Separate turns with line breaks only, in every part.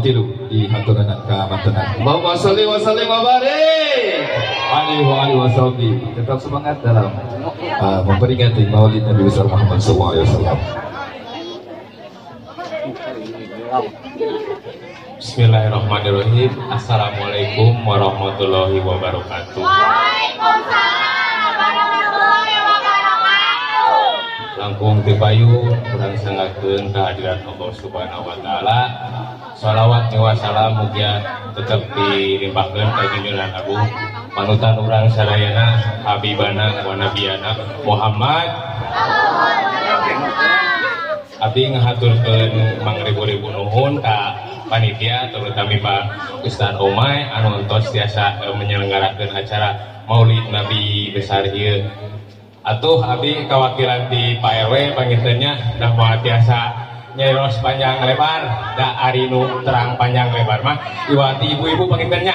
03 di haturan ka mantenan.
Allahumma sholli wa sallim wa barik
Alaihi wasallam. Tetap semangat dalam memperingati Maulid Nabi besar Muhammad SAW.
Bismillahirrahmanirrahim. Assalamualaikum warahmatullahi wabarakatuh.
Waalaikumsalam warahmatullahi wabarakatuh.
Langkung ti payu urang sangakeun kehadiran Allah Subhanahu wa taala. Shalawat wa salam mugia tetep dilimpahkeun ka junjungan agung panutan urang sadayana habibana wa nabiyana Muhammad. Abdi ngahaturkeun mangribu-ribu nuhun ka panitia terutama Pak Ustaz Omay anu entos tiasa menyelenggarakeun acara Maulid Nabi besar ieu. Atuh abdi kawakilan di Pak RW pangintennya dah moal tiasa nyairos panjang lebar da ari nu terang panjang lebar mah iwati ibu-ibu pangintennya.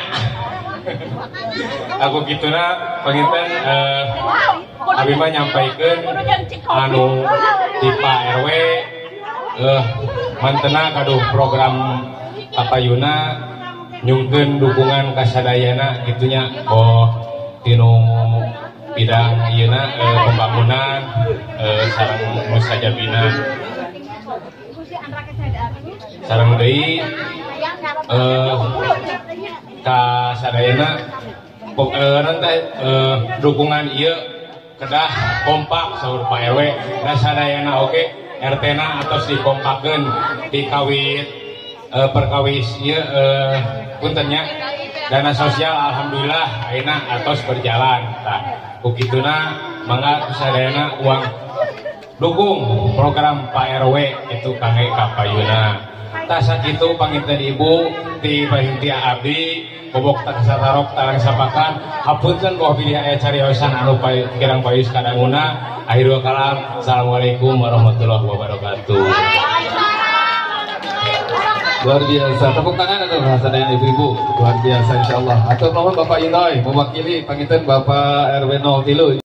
Aku kituna panginten abi mah nyampaikeun anu di Pak RW mantena kaduh program kapayuna nyungkeun dukungan kasadayana gitunya tinu bidang ieuna pembangunan sareng mustajabina sareng deui kasadayana dukungan ieu kedah kompak saur Pak RW dan sadayana oge RT-na atos dikompakeun dikawit perkawis ieu puntennya dana sosial alhamdulillah ayeuna atos berjalan. Tah kukituna mangga kusadayana uang dukung program Pak RW itu kangge kapayuna. Tah sakitu panginten ibu ti panitia abdi bobok tak satarok tarang sapakan hapunten bahwa pilih aya cariosan anu kirang payus kadanguna. Akhirul kalam, assalamualaikum warahmatullahi wabarakatuh.
Luar biasa, tepuk tangan atau sadayana ibu-ibu, luar biasa insyaallah. Atur nuhun Bapak Inoy mewakili panginten Bapak RW 03.